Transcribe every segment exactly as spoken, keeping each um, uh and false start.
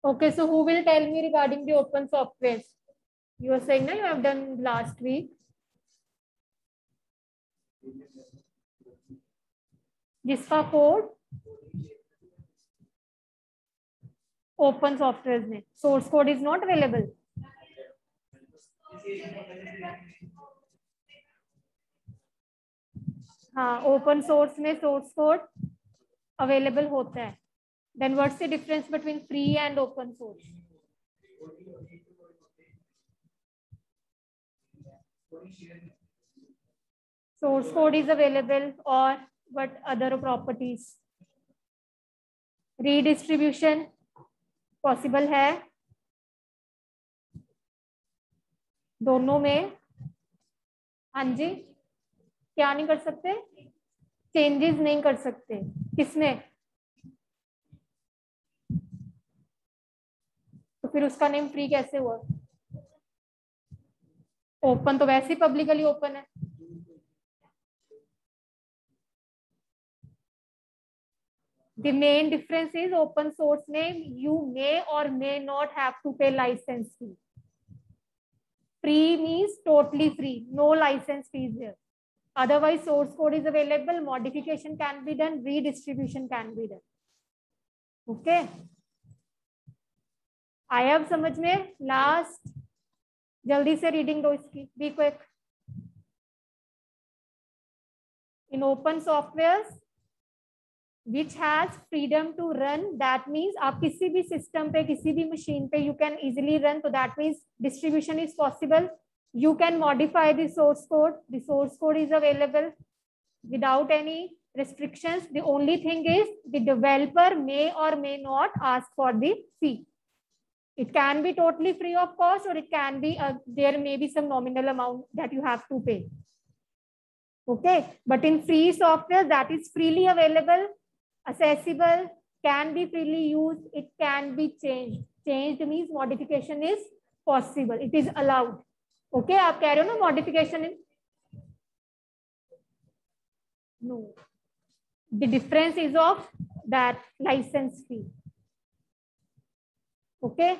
Okay, so who will tell me regarding the open software? You are saying that you have done last week. जिसका code open software में source code is not available. हाँ, open source में source code available होता है. Then what's the difference between free and open source? Source code is available और what other properties? Redistribution possible है दोनों में. हाँ जी, क्या नहीं कर सकते? चेंजेस नहीं कर सकते. किसमें? तो फिर उसका नेम फ्री कैसे हुआ? ओपन तो वैसे ही पब्लिकली ओपन है. The main difference is open source name you may or may not have to pay license fee. Free means totally free, no license fees there. Otherwise source code is available, modification can be done, redistribution can be done. Okay. I have समझ में? Last जल्दी से reading दो इसकी. Be quick. In open softwares which has freedom to run, that means आप किसी भी system पे किसी भी मशीन पे you can easily run, so that means distribution is possible. You can modify the source code. The source code is available without any restrictions. The only thing is the developer may or may not ask for the fee. It can be totally free of cost, or it can be uh, there may be some nominal amount that you have to pay. Okay, but in free software that is freely available, accessible, can be freely used, it can be changed. Changed means modification is possible, it is allowed. Okay, आप कह रहे हो ना modification is no. The difference is of that license fee. Okay,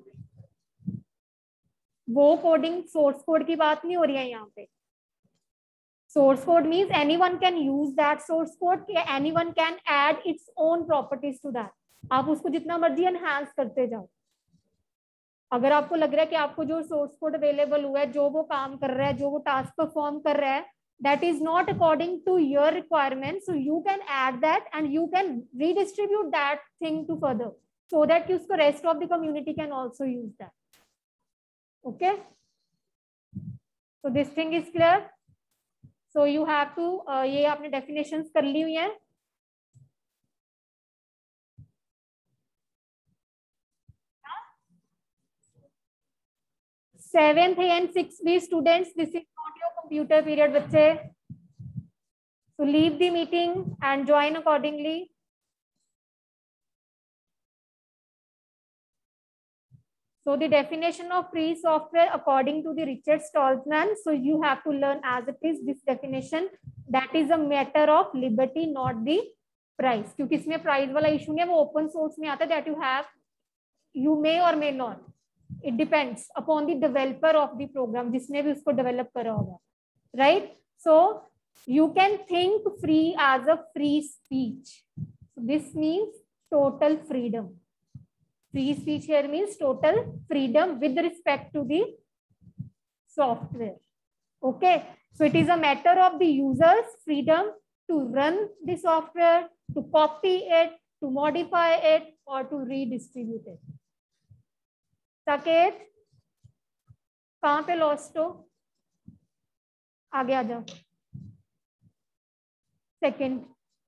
वो coding source code की बात नहीं हो रही है यहाँ पे. Source code means anyone can use that source code, anyone can add its own properties to that. आप उसको जितना मर्जी enhance करते जाओ. अगर आपको लग रहा है कि आपको जो source code available हुआ है, जो वो काम कर रहा है, जो वो task perform कर रहा है, that is not according to your requirements, so you can add that and you can redistribute that thing to further, so that कि उसको rest of the community can also use that. Okay? So this thing is clear. So you have to uh, ये आपने definitions कर ली हुई हैं. Seventh and sixth B students, this is not your computer period, बच्चे. So leave the meeting and join accordingly. So the definition of free software according to the Richard Stallman. So you have to learn as it is this definition. That is a matter of liberty, not the price. क्योंकि इसमें price वाला issue नहीं है, वो open source में आता है. That you have, you may or may not. It depends upon the developer of the program, जिसने भी उसको develop करा होगा, right? So you can think free as a free speech. So this means total freedom. Free speech here means total freedom with respect to the software. Okay, so it is a matter of the user's freedom to run the software, to copy it, to modify it, or to redistribute it. Saket, कहाँ पे lost हो? आगे आ जाओ. Second.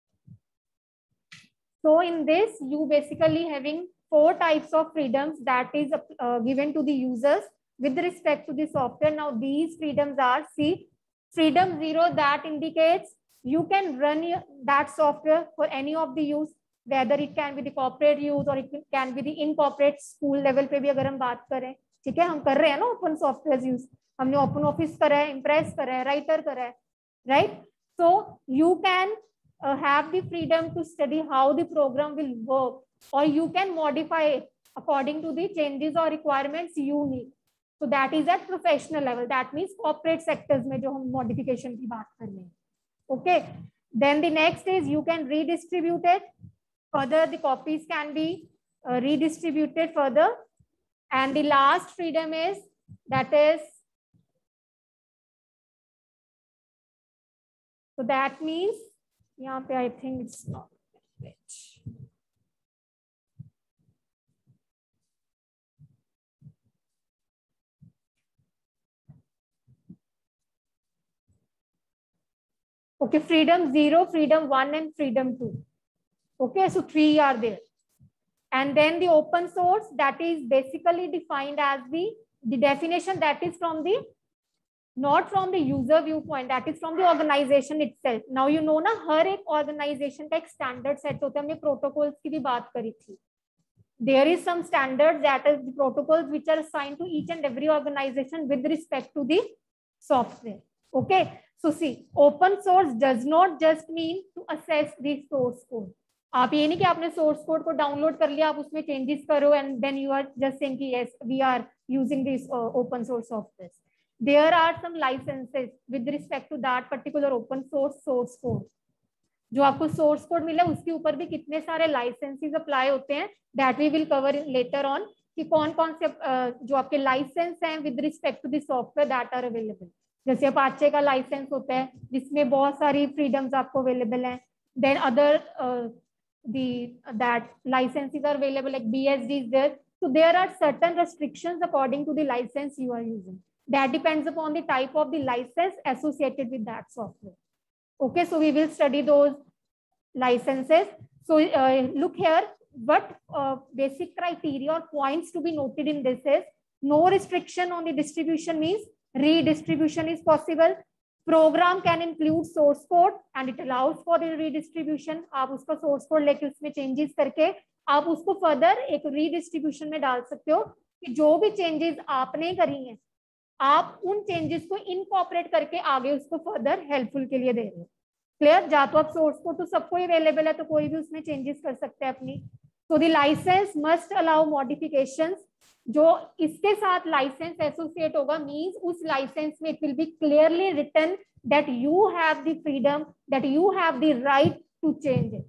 So in this, you basically having four types of freedoms that is uh, given to the users with respect to the software. Now these freedoms are, see, freedom zero, that indicates you can run your, that software for any of the use, whether it can be the corporate use or it can be the incorporate school level पे भी अगर हम बात करें, ठीक है, हम कर रहे हैं ना open software use, हमने open office करा है, impress करा है, writer करा है, right? So you can uh, have the freedom to study how the program will work, or you can modify it. according to the changes or requirements you need. So that is at professional level. That means corporate sectors में जो हम modification की बात कर रहे हैं. Okay. Then the next is you can redistribute it. Further, the copies can be uh, redistributed further. And the last freedom is that is, so that means, यहाँ पे I think it's not rich. Okay, freedom zero, freedom one, and freedom two. Okay, so three are there. And then the open source, that is basically defined as the, the definition that is from the, not from the user viewpoint, that is from the organization itself. Now you know ना हर एक organization का एक standard set होता है. हमने protocols की भी बात करी थी. There is some standards, that is the protocols which are assigned to each and every organization with respect to the software. Okay, so see, open source does not just mean to assess the source code. आप ये नहीं कि आपने source code को download कर लिया, आप उसमें चेंजेस करो and then you are just saying कि yes we are using this open source software. There are some licenses with respect to that particular open source source code. जो आपको source code मिला उसके ऊपर भी कितने सारे लाइसेंसेस अप्लाई होते हैं, that we will cover later on, कि कौन कौन से uh, जो आपके लाइसेंस हैं with respect to the software that are available. जैसे अपाचे का लाइसेंस होता है जिसमें बहुत सारी फ्रीडम्स आपको अवेलेबल हैं. Then other the that licenses are available, like B S D is there. So there are certain restrictions according to the license you are using. That depends upon the type of the license associated with that software. Okay, so we will study those licenses. So uh, look here, what uh, basic criteria or points to be noted in this is, no restriction on the distribution means redistribution is possible. Program can include source code and it allows for the redistribution. आप उसका source code लेके उसमें changes करके आप उसको further एक redistribution में डाल सकते हो कि जो भी changes आपने करी हैं आप उन changes को incorporate करके आगे उसको further helpful के लिए दे रहे हो. Clear? जा तो आप source code तो सबको available है तो कोई भी उसमें changes कर सकते हैं अपनी. So the license must allow modifications. जो इसके साथ लाइसेंस एसोसिएट होगा मींस उस लाइसेंस में it will be clearly written that you have the freedom, that you have the right to change it,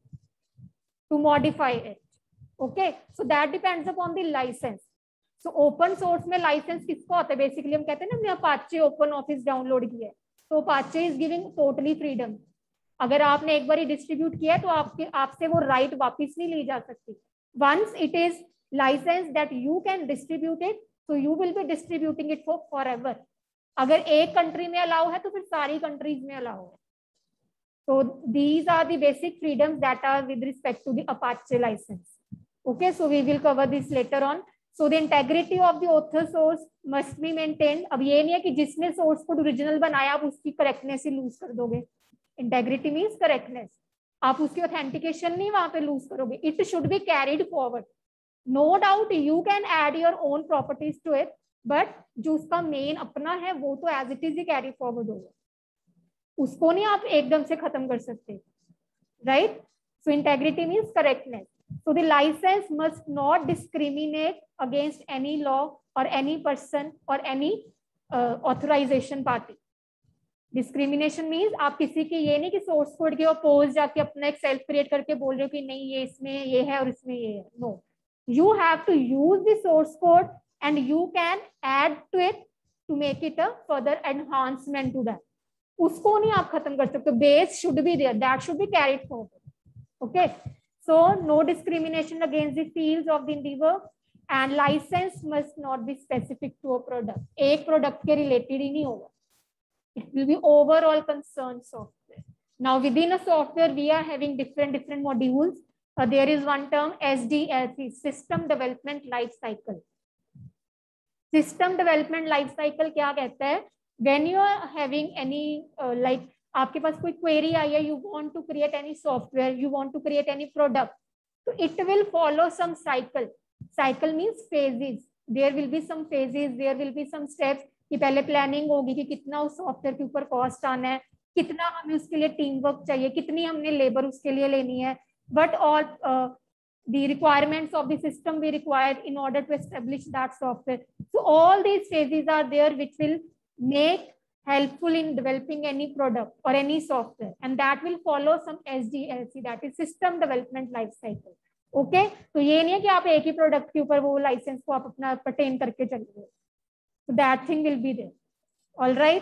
to modify it. Okay, so that depends upon the license. So open source में license किसका होता है? Basically हम कहते हैं ना हमने Apache open office download किया है तो Apache is giving totally freedom. अगर आपने एक बार डिस्ट्रीब्यूट किया है तो आपके आपसे वो राइट वापिस नहीं ली जा सकती. Once it is license that you can distribute it, so you will be distributing it for forever. अगर एक कंट्री में अलाउ है तो फिर सारी कंट्रीज में अलाउ है. So these are the basic freedoms that are with respect to the Apache license. Okay, so we will cover this later on. So the integrity of the author source must be maintained. अब ये नहीं है कि जिसने source code original बनाया आप उसकी correctness ही lose कर दोगे. Integrity means correctness. आप उसकी ऑथेंटिकेशन नहीं वहां पे लूज करोगे. It should be carried forward. No doubt you can add your own properties to it, but जो उसका मेन अपना है वो तो as it is he carry forward होगा. उसको नहीं आप एकदम से खत्म कर सकते, right? So integrity means correctness. So the license must not discriminate against any law or any person or any uh, authorization party. Discrimination means आप किसी की ये नहीं कि source code के oppose जाके अपना एक self create करके बोल रहे हो कि नहीं ये इसमें ये है और इसमें ये है. No. You have to use the source code and you can add to it to make it a further enhancement to that. उसको नहीं आप खत्म कर सकते. Base should be there. That should be carried forward. Okay. So no discrimination against the fields of the endeavor and license must not be specific to a product. एक product के related ही नहीं होगा. It will be overall concerned software. Now within a software we are having different different modules. Uh, there is one term S D L C, System Development Life Cycle. System Development Life Cycle क्या कहता है? When you are having any uh, like आपके पास कोई query आई है, you want to create any software, you want to create any product, so it will follow some cycle. Cycle means phases. There will be some phases, there will be some steps. कि पहले planning होगी कि कितना उस software के ऊपर cost आना है, कितना हमें उसके लिए टीम वर्क चाहिए, कितनी हमने लेबर उसके लिए लेनी है. But all uh, the requirements of the system we require in order to establish that software. So all these phases are there which will make helpful in developing any product or any software, and that will follow some S D L C, that is system development life cycle. Okay okay? तो ये नहीं है कि आप एक ही product के ऊपर वो लाइसेंस को आप अपना पर्टेन करके चल रहे हो. So that thing will be there. All right.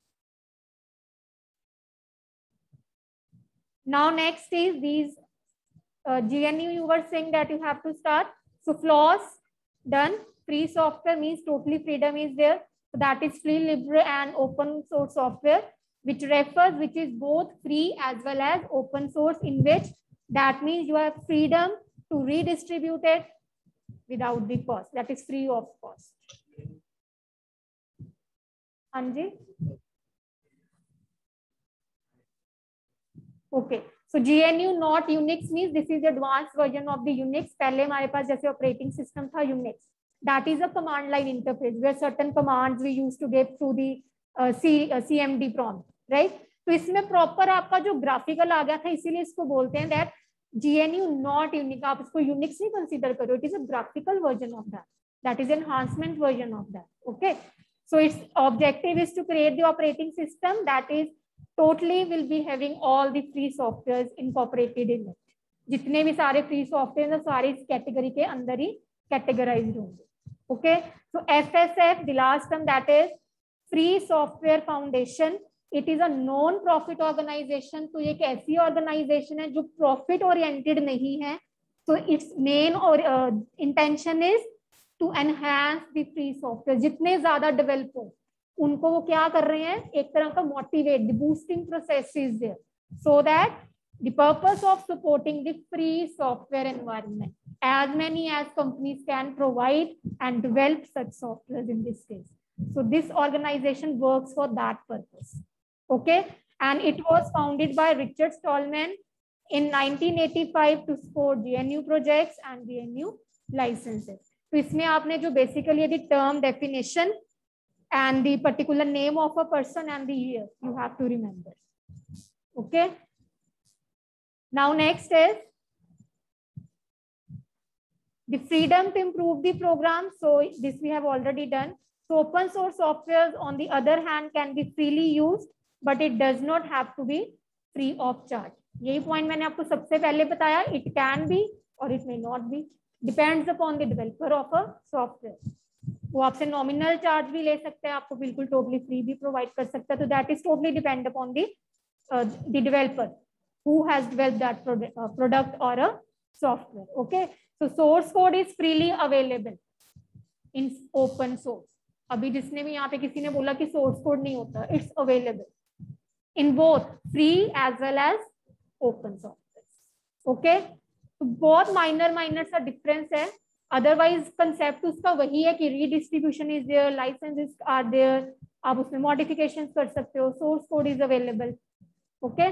Now next is these uh, G N U. You were saying that you have to start. So flaws done. Free software means totally freedom is there. So that is free, libre, and open source software, which refers, which is both free as well as open source, in which that means you have freedom to redistribute it without the cost. That is free of cost. Anji? Okay. So G N U not Unix means this is the advanced version of the Unix. पहले हमारे पास जैसे operating system था Unix. That is a command line interface where certain commands we used to give through the uh, C, uh, C M D prompt, right? तो इसमें proper आपका जो graphical आ गया था, इसीलिए इसको बोलते हैं that G N U not Unix. आप इसको Unix नहीं consider करो. It is a graphical version of that. That is enhancement version of that. Okay. So its objective is to create the operating system that is totally will be having all the free softwares incorporated in it. जितने भी सारे free software हैं सारे इस category के अंदर ही categorized होंगे. Okay. So F S F, the last term, that is Free Software Foundation. It is a non-profit organization. तो ये एक ऐसी organization है जो profit oriented नहीं है. So its main or uh, intention is to enhance the free software. जितने ज़्यादा develop हो उनको वो क्या कर रहे हैं, एक तरह का motivate, the boosting process is there, so that the purpose of supporting the free software environment, as many as companies can provide and develop such softwares in this case. So this organization works for that purpose. Okay. And it was founded by Richard Stallman in nineteen eighty-five to support G N U projects and G N U licenses. So इसमें आपने जो basically the term definition and the particular name of a person and the year you have to remember. Okay. Now next is the freedom to improve the program. So this we have already done. So open source software on the other hand can be freely used, but it does not have to be free of charge. यही point मैंने आपको सबसे पहले बताया. It can be or it may not be. Depends upon the developer of a software. वो आपसे nominal charge भी ले सकते हैं, आपको बिल्कुल totally free भी provide कर सकता है. तो that is totally depend upon the uh, the developer who has developed that product, uh, product or a software. Okay. So source code is freely available in open source. अभी जिसने भी यहाँ पे किसी ने बोला कि source code नहीं होता, it's available in both free as well as open software. Okay. तो बहुत minor minor सा difference है. Otherwise concept उसका वही है कि redistribution is there, licenses are there, आप उसमें modifications कर सकते हो, source code is available. Okay.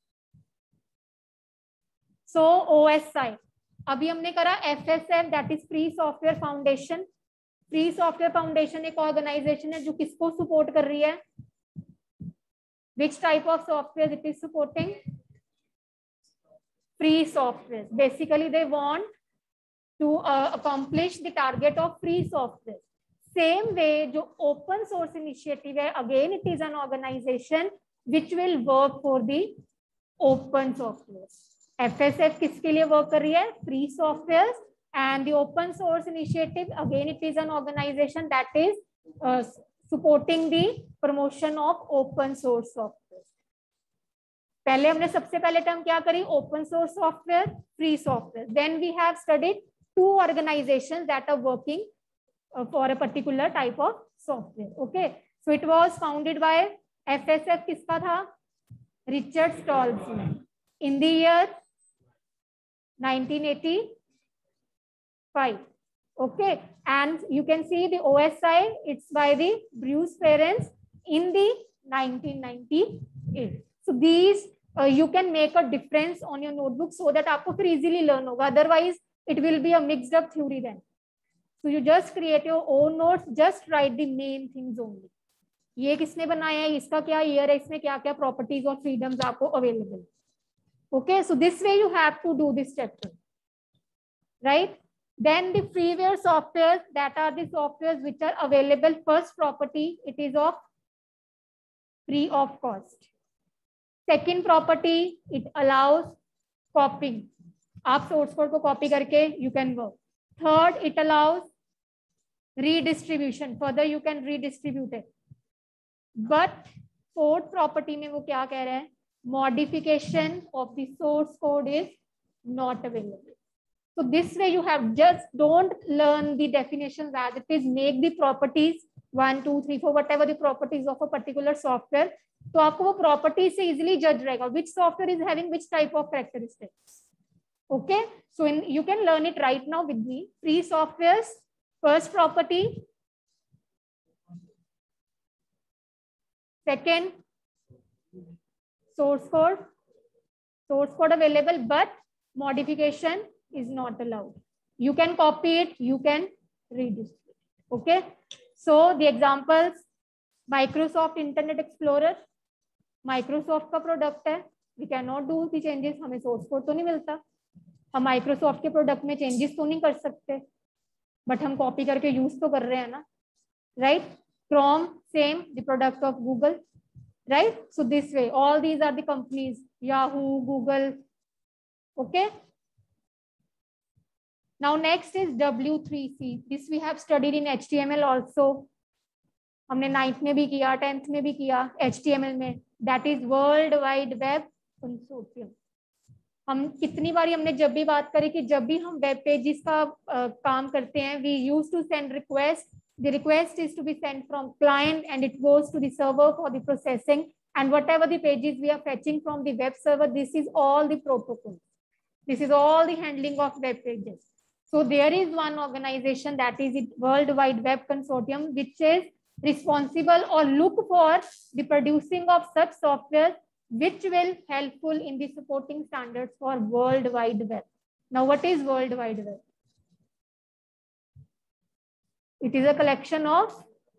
So O S I. अभी हमने करा F S F, that is Free Software Foundation. Free Software Foundation एक organization है जो किसको support कर रही है? Which type of software it is supporting? Free software. Basically, they want to uh, accomplish the target of free software. Same way, जो open source initiative है, again it is an organization which will work for the open software. F S F किसके लिए work कर रही है? Free software. And the open source initiative, again it is an organization that is uh, supporting the promotion of open source software. पहले हमने सबसे पहले term क्या करी? Open source software, free software. Then we have studied two organizations that are working uh, for a particular type of software. Okay. So it was founded by F S F. किसका था? Richard Stallman. In the year nineteen eighty-five. Okay. And you can see the O S I, it's by the Bruce Perens in the nineteen ninety-eight. So these uh, you can make a difference on your notebook so that आपको फिर easily learn होगा. Otherwise it will be a mixed up theory then. So you just create your own notes, just write the main things only. ये किसने बनाया है, इसका क्या year है, इसमें क्या क्या properties और freedoms आपको available. Okay, so this way you have to do this chapter. right? Then the freeware softwares, that are the softwares which are available. First property, it is of free of cost. Second property, it allows copying. आप source code को copy करके you can work. Third, it allows redistribution. Further, you can redistribute it. But fourth property में वो क्या कह रहे हैं? Modification of the source code is not available. So this way you have just don't learn the definitions as it is. Make the properties one, two, three, four, whatever the properties of a particular software. तो आपको वो properties से easily judge रहेगा which software is having which type of characteristics. Okay, so in, you can learn it right now with me. Free softwares, first property. Second, source code. Source code available, but modification is not allowed. You can copy it, you can redistribute. Okay, so the examples: Microsoft Internet Explorer, Microsoft का product है. We cannot do the changes. हमें source code तो नहीं मिलता. हम Microsoft के product में changes तो नहीं कर सकते, but हम copy करके use तो कर रहे हैं ना, right? Chrome, same, the product of Google, right? So this way, all these are the companies: Yahoo, Google. Okay. Now next is W three C. This we have studied in H T M L also. हमने ninth में भी किया, tenth में भी किया H T M L में. That is World Wide Web Consortium. हम कितनी बारी हमने जब भी बात करी कि जब भी हम वेब पेजेस का uh, काम करते हैं, we used to send request. The request is to be sent from client and it goes to the server for the processing. And whatever the pages we are fetching from the web server, this is all the protocol. This is all the handling of web pages. So there is one organization, that is the World Wide Web Consortium, which is responsible or look for the producing of such software which will helpful in the supporting standards for World Wide Web. Now, what is World Wide Web? It is a collection of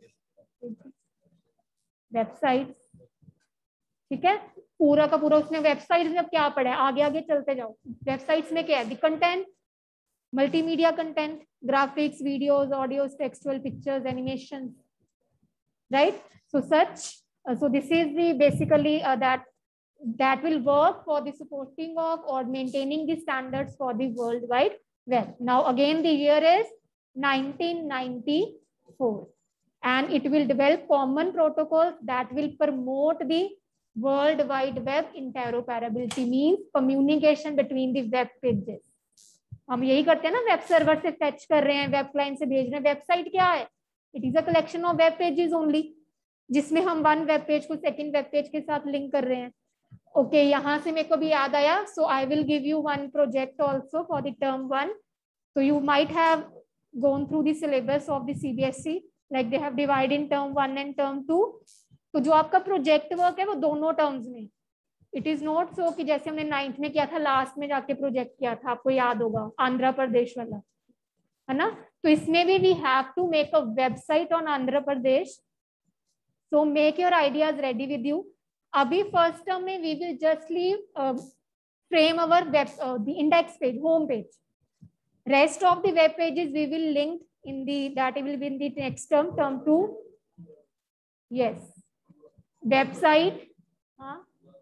websites. ठीक है, पूरा का पूरा उसमें websites में अब क्या पड़ा है, आगे आगे चलते जाओ. वेबसाइट्स में क्या है? The content, multimedia content, graphics, videos, audios, textual, pictures, animations, right? So such, uh, so this is the basically uh, that that will work for the supporting of or maintaining the standards for the World Wide Web. Now again, the year is nineteen ninety-four, and it will develop common protocols that will promote the World Wide Web interoperability, means communication between the web pages. हम यही करते हैं ना, web server से fetch कर रहे हैं, web client से भेज रहे हैं. वेबसाइट क्या है? It is a collection of web pages only, जिसमें हम वन वेब पेज को सेकंड वेब पेज के साथ लिंक कर रहे हैं. ओके okay, यहाँ से मेरे को भी याद आया. So I will give you one project also for the term one. So you might have gone through the syllabus of the C B S E, like they have divided in term one and term two. तो जो आपका project work है वो दोनों terms में. It is not so कि जैसे हमने नाइन्थ में किया था, लास्ट में जाके प्रोजेक्ट किया था, आपको याद होगा, आंध्र प्रदेश वाला, है ना. तो इसमें भी we have to make a website on Andhra Pradesh. So make your ideas ready with you. अभी फर्स्ट टर्म में we will just leave frame our web the index page, home page. Rest of the web pages we will link in the, that will be in the next term, term two. Yes, website. हाँ,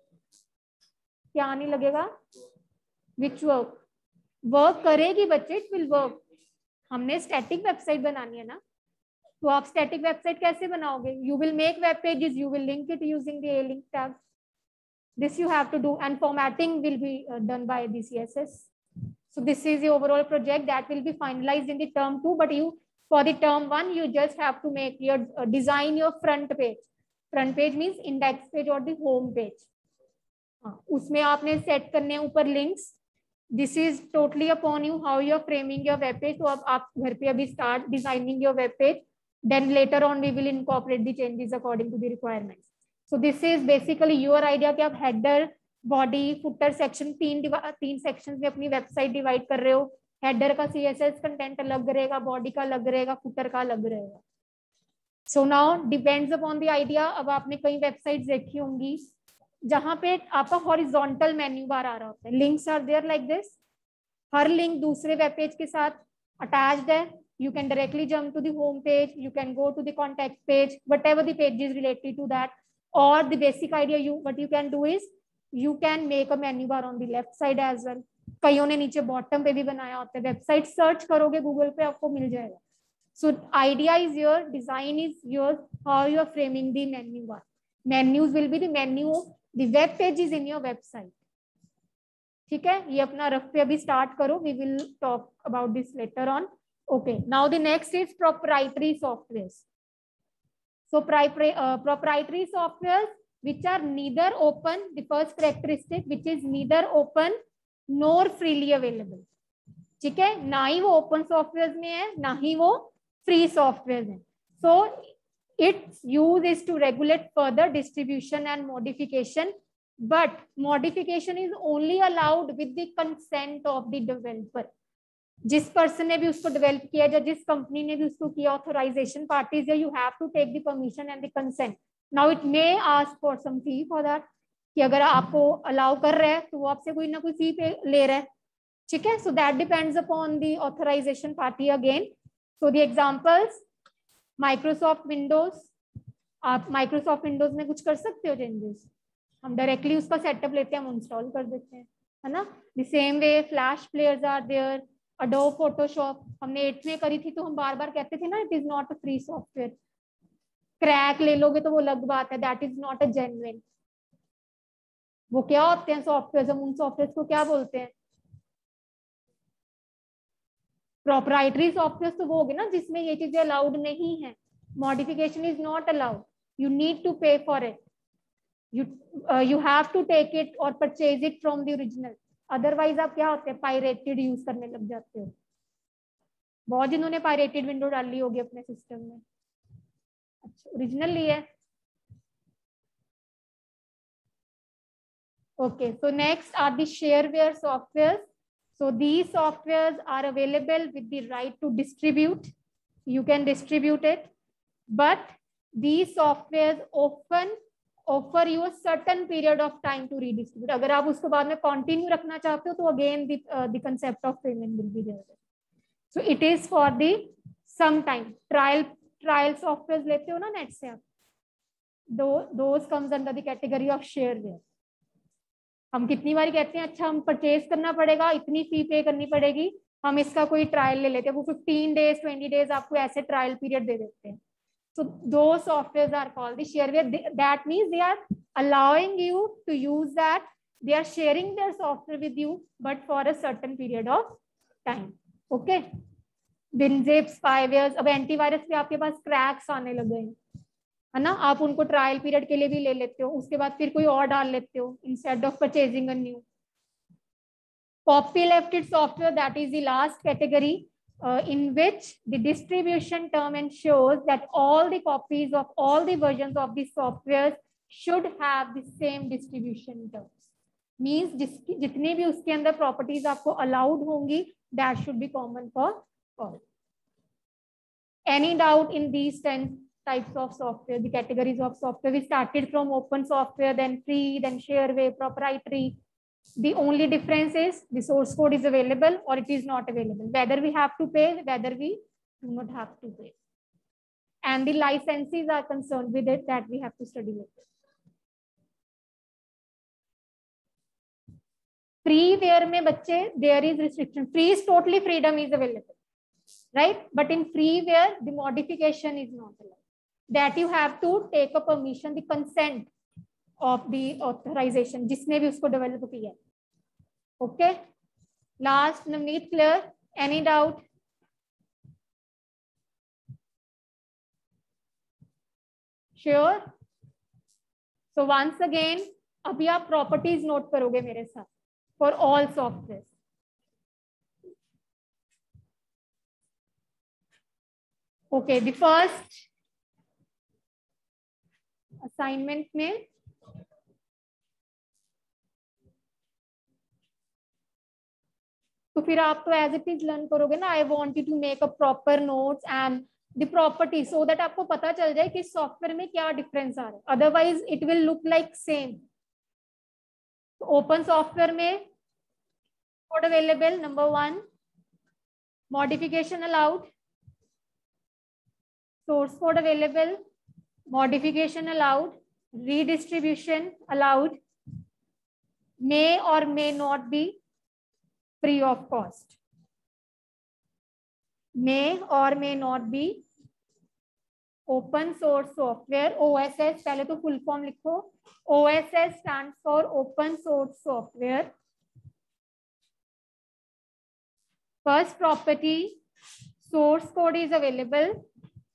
क्या नहीं लगेगा? Which work? Work करेगी बच्चे, it will work. हमने static website बनानी है ना, तो आप static website कैसे बनाओगे? You will make web pages, you will link it using the a link tag. This you have to do, and formatting will be uh, done by the C S S. So this is the overall project that will be finalized in the term two, but you, for the term one, you just have to make your uh, design your front page. Front page means index page or the home page. हाँ, उसमें आपने set करने ऊपर links. This is totally upon you how you are framing your web page. तो अब आप घर पे अभी start designing your web page. Then later on we will incorporate the changes according to the requirements. So this is basically your idea कि आप header, body, footer section, तीन तीन सेक्शंस में अपनी वेबसाइट डिवाइड कर रहे हो. हेडर का सीएसएस कंटेंट अलग रहेगा, बॉडी का अलग रहेगा, फुटर का अलग रहेगा. So now depends upon the idea. अब आपने कई वेबसाइट्स देखी होंगी जहां पे आपका हॉरिजॉन्टल मेन्यू बार आ रहा होता है. Links are there like this, हर लिंक दूसरे वेब पेज के साथ अटैच्ड है. You can directly jump to the home page. You can go to the contact page, whatever the page is related to that. Or the basic idea, you what you can do is you can make a menu bar on the left side as well. कईयों ने नीचे bottom पे भी बनाया होता है. Website search करोगे Google पे आपको मिल जाएगा. So idea is your, design is yours, how you are framing the menu bar. Menus will be the menu, the web page is in your website. ठीक है, ये अपना रफ पे अभी स्टार्ट करो. We will talk about this later on. Okay, now the next is proprietary softwares. So uh, proprietary softwares which are neither open, the first characteristic which is neither open nor freely available. ठीक है, ना ही वो open softwares में है ना ही वो free softwares है. So its use is to regulate further distribution and modification, but modification is only allowed with the consent of the developer. जिस पर्सन ने भी उसको डेवलप किया या जिस कंपनी ने भी उसको किया, authorization parties, you have to take the permission and the consent. Now it may ask for some fee for that, कि अगर आपको अलाउ कर रहे हैं तो वो आपसे कोई ना कोई फी पे ले रहा है. ठीक है, so that depends upon the authorization party again. So the examples, Microsoft Windows. आप माइक्रोसॉफ्ट विंडोज में कुछ कर सकते हो चेंजेस, हम डायरेक्टली उसका सेटअप लेते हैं, हम इंस्टॉल कर देते हैं, है ना. The same way flash players are there. Adobe Photoshop हमने एट में करी थी तो हम बार बार कहते थे ना, it is not a free software. Crack ले लोगे तो वो अलग बात है, that is not a genuine. वो क्या होते हैं सॉफ्टवेयर, हम उन सॉफ्टवेयर को क्या बोलते हैं? प्रोप्राइटरी सॉफ्टवेयर तो वो होगे ना जिसमें ये चीजें अलाउड नहीं है. Modification is not allowed, you need to pay for it. You you have to take it और purchase it from the original. Otherwise आप क्या होते हैं, पायरेटेड यूज करने लग जाते हो. बहुत जिन्होंने पायरेटेड विंडो डाली होगी अपने सिस्टम में. अच्छा, ओरिजिनल ली है. Okay, so next are the shareware software. So these software are available with the right to distribute. You can distribute it, but these software often offer you a certain period of time to redistribute. अगर आप उसको बाद में continue रखना चाहते हो तो again the uh, the concept of payment will be there. So it is for the some time. Trial trial software लेते हो ना नेट से आप, those comes under the category of shareware. हम कितनी बार कहते हैं अच्छा हम परचेज करना पड़ेगा, इतनी फी पे करनी पड़ेगी, हम इसका कोई ट्रायल ले लेते हैं. वो फिफ्टीन डेज ट्वेंटी डेज आपको ऐसे ट्रायल पीरियड दे देते हैं. So those softwares are called the shareware. That means they are allowing you to use that. They are sharing their software with you, but for a certain period of time. Okay. WinZip, spywares. अब antivirus पे आपके पास cracks आने लगे हैं, है ना. आप उनको ट्रायल पीरियड के लिए भी ले लेते हो, उसके बाद फिर कोई और डाल लेते हो instead of purchasing a new. Copylefted software, that is the last category. Uh, in which the distribution term ensures that all the copies of all the versions of the software should have the same distribution terms. Means जिस जितने भी उसके अंदर properties आपको allowed होंगी, that should be common for all. Any doubt in these ten types of software, the categories of software? We started from open software, then free, then shareware, proprietary. The only difference is the source code is available or it is not available. Whether we have to pay, whether we do not have to pay. And the licenses are concerned with it that we have to study it. Freeware में बच्चे there is restriction. Free is totally freedom is available, right? But in freeware the modification is not allowed. That you have to take a permission, the consent of the authorization जिसने भी उसको develop किया. Okay, last Navneet, clear? Any doubt? Sure? So once again अभी आप properties note करोगे मेरे साथ for all software. Okay, the first assignment में तो फिर आप तो एज इट इज लर्न करोगे ना. I want you to make a proper notes and the property so that आपको पता चल जाए कि सॉफ्टवेयर में क्या डिफरेंस आ रहा है. Otherwise it will look like same. Open software में code available. Number one, modification allowed. Source code available, modification allowed, redistribution allowed, may or may not be free of cost. May or may not be. Open source software, O S S, पहले तो full form लिखो. O S S stands for open source software. First property, source code is available.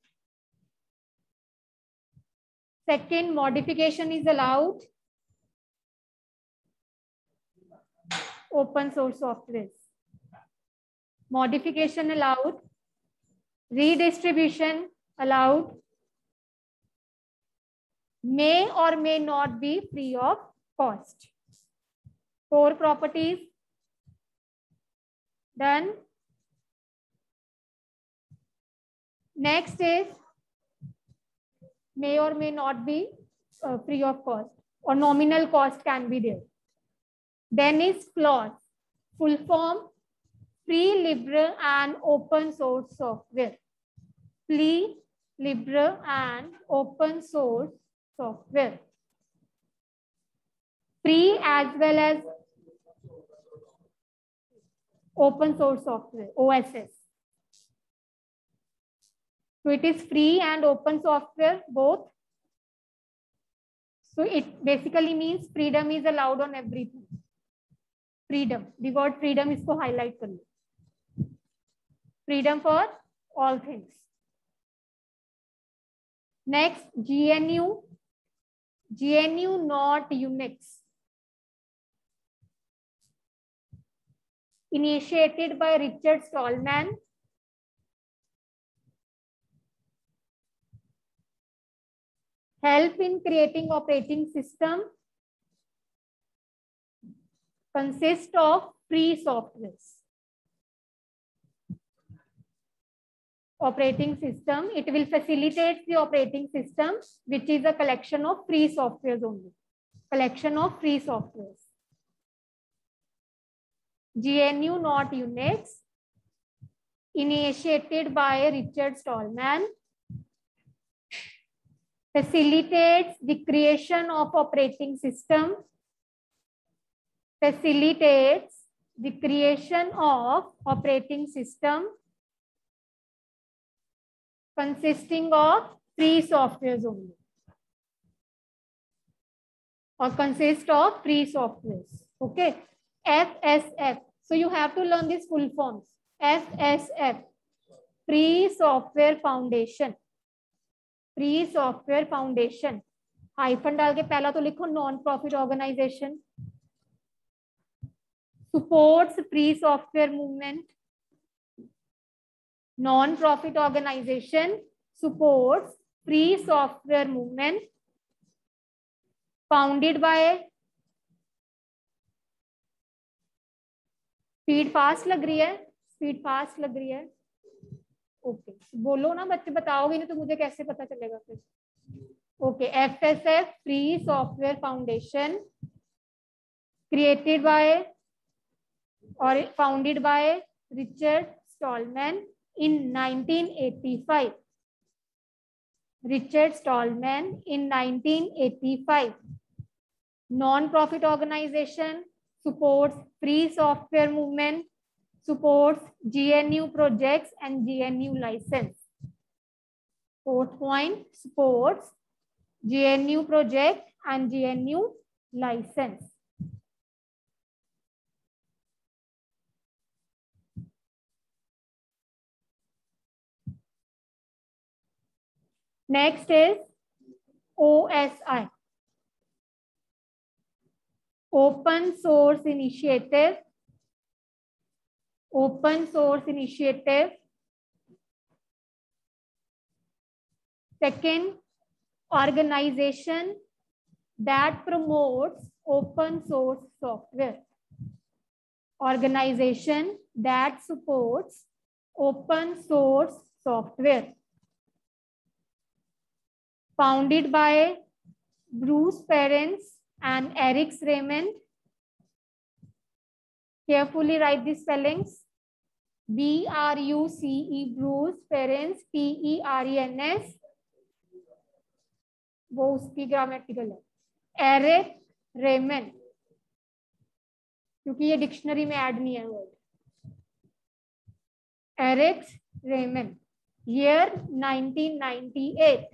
Second, modification is allowed. Open source software. Modification allowed. Redistribution allowed. May or may not be free of cost. Four properties. Done. Next is may or may not be uh, free of cost, or nominal cost can be there. Then is clause, full form, free, liberal and open source software. Free, liberal and open source software. Free as well as open source software, O S S. So it is free and open software both. So it basically means freedom is allowed on everything. Freedom. The word freedom is to highlight. Freedom for all things. Next, G N U. G N U not Unix. Initiated by Richard Stallman. Help in creating operating system. Consist of free softwares. Operating system, it will facilitate the operating system, which is a collection of free softwares only. Collection of free softwares. G N U not Unix. Initiated by Richard Stallman. Facilitates the creation of operating system. Facilitates the creation of operating system consisting of free softwares only, or consist of free softwares. Okay. F S F. So you have to learn these full forms. F S F. Free Software Foundation. Free Software Foundation. Hyphen डाल के पहला तो लिखो non-profit organization. Supports free software movement. Non-profit organization supports free software movement. Founded by. Speed fast लग रही है? Speed fast लग रही है? Okay okay. बोलो ना बच्चे, बताओगे नहीं तो मुझे कैसे पता चलेगा फिर. Okay. F S F Free Software Foundation created by or founded by Richard Stallman in nineteen eighty-five. Richard Stallman in nineteen eighty-five. Non-profit organization, supports free software movement, supports G N U projects and G N U license. Fourth point, supports G N U project and G N U license. Next is O S I. Open Source Initiative. Open Source Initiative. Second, organization that promotes open source software. Organization that supports open source software. Founded by Bruce Perens and Eric Raymond. Carefully write the spellings. B R U C E, Bruce. Parents, P E R E N S. वो उसकी grammatical है. Eric Ramon, क्योंकि ये dictionary में add नहीं है word. Eric Raymond. Year nineteen ninety eight.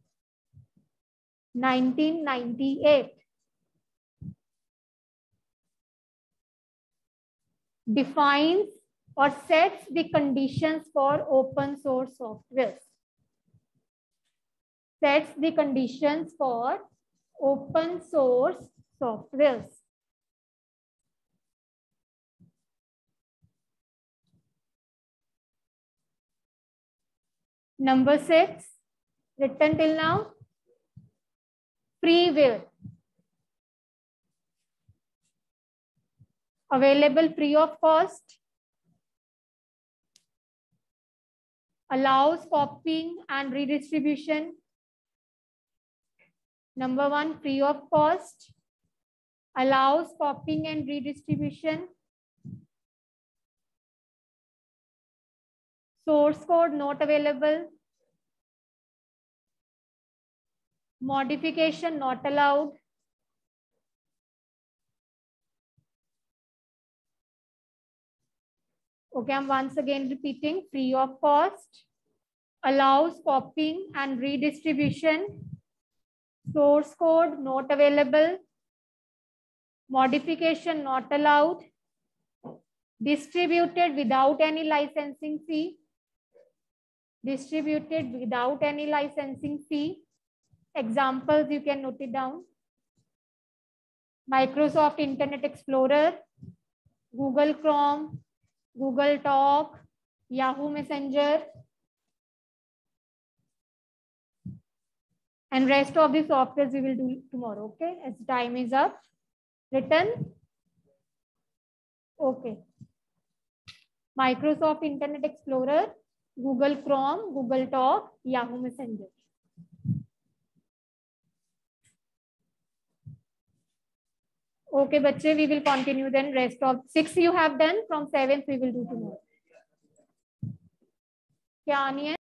Nineteen ninety eight. Defines or sets the conditions for open source software. Sets the conditions for open source software. Number six, written till now. Freeware. Available free of cost. Allows copying and redistribution. Number one, free of cost. Allows copying and redistribution. Source code not available. Modification not allowed. Okay, I'm once again repeating. Free of cost, allows copying and redistribution, source code not available, modification not allowed, distributed without any licensing fee, distributed without any licensing fee. Examples, you can note it down. Microsoft Internet Explorer, Google Chrome, Google Talk, Yahoo Messenger, and rest of the softwares we will do tomorrow, okay, as time is up. Written? Okay. Microsoft Internet Explorer, Google Chrome, Google Talk, Yahoo Messenger. Okay, bache, we will continue then. Rest of six you have done. From seventh we will do tomorrow. क्या आनी है?